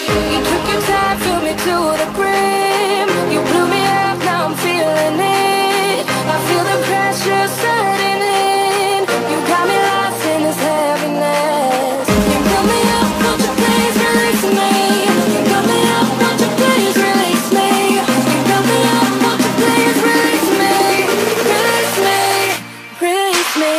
You took your time, filled me to the brim. You blew me up, now I'm feeling it. I feel the pressure setting in. You got me lost in this heaviness. You fill me up, won't you please release me? You fill me up, won't you please release me? You fill me up, won't you please release me? Release me, release me.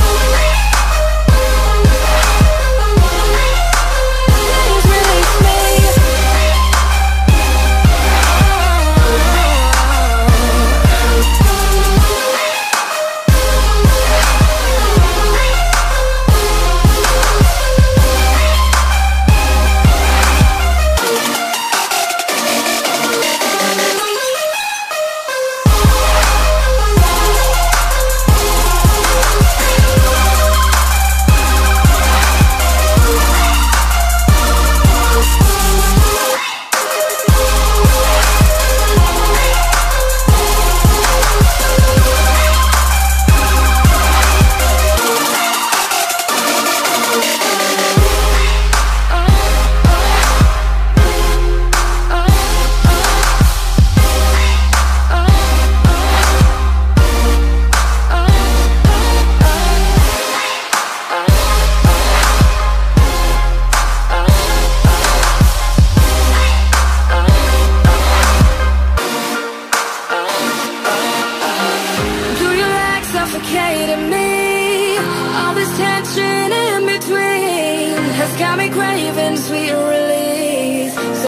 Suffocating me, all this tension in between has got me craving sweet relief.